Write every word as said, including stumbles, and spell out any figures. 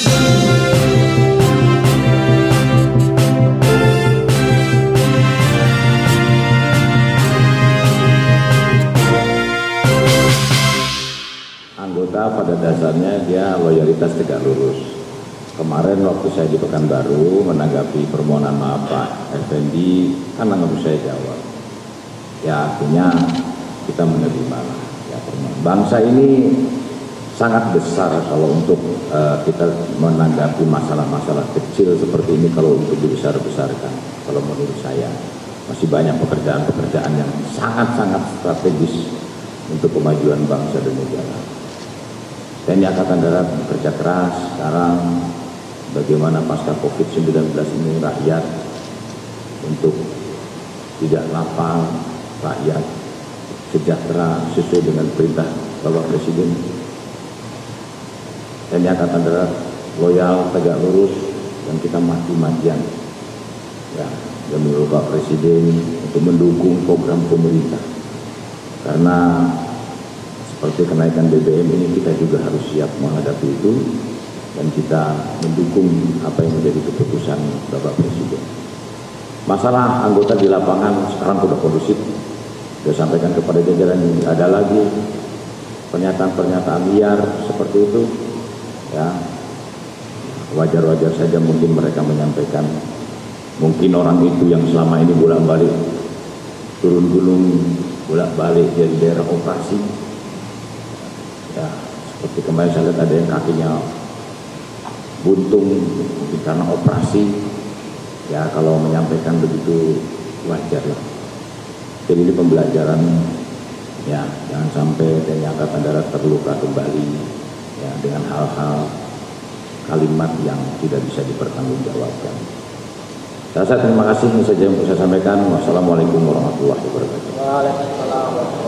Anggota pada dasarnya dia loyalitas tegak lurus. Kemarin waktu saya di Pekanbaru menanggapi permohonan maaf Pak Effendi, kan nggak saya jawab. Ya artinya kita menerima lah. Ya, bangsa ini sangat besar kalau untuk uh, kita menanggapi masalah-masalah kecil seperti ini kalau untuk dibesar-besarkan. Kalau menurut saya masih banyak pekerjaan-pekerjaan yang sangat-sangat strategis untuk kemajuan bangsa dan negara. T N I Angkatan Darat bekerja keras sekarang bagaimana pasca COVID sembilan belas ini rakyat untuk tidak lapang, rakyat sejahtera sesuai dengan perintah Bapak Presiden. T N I Angkatan Darat loyal, tegak lurus, dan kita mati-matian ya, demi Bapak Presiden untuk mendukung program pemerintah. Karena seperti kenaikan B B M ini kita juga harus siap menghadapi itu dan kita mendukung apa yang menjadi keputusan Bapak Presiden. Masalah anggota di lapangan sekarang sudah kondusif. Saya sampaikan kepada jajaran ini ada lagi pernyataan-pernyataan liar seperti itu. Ya, wajar-wajar saja mungkin mereka menyampaikan. Mungkin orang itu yang selama ini bolak-balik turun gunung, bolak-balik dari daerah operasi. Ya, seperti kemarin saya lihat ada yang kakinya buntung karena operasi. Ya, kalau menyampaikan begitu wajar lah. Jadi ini pembelajaran, ya, jangan sampai T N I Angkatan Darat terluka kembali ya, dengan hal-hal kalimat yang tidak bisa dipertanggungjawabkan. Saya terima kasih, ini saja yang bisa saya sampaikan. Wassalamualaikum warahmatullahi wabarakatuh. Waalaikumsalam.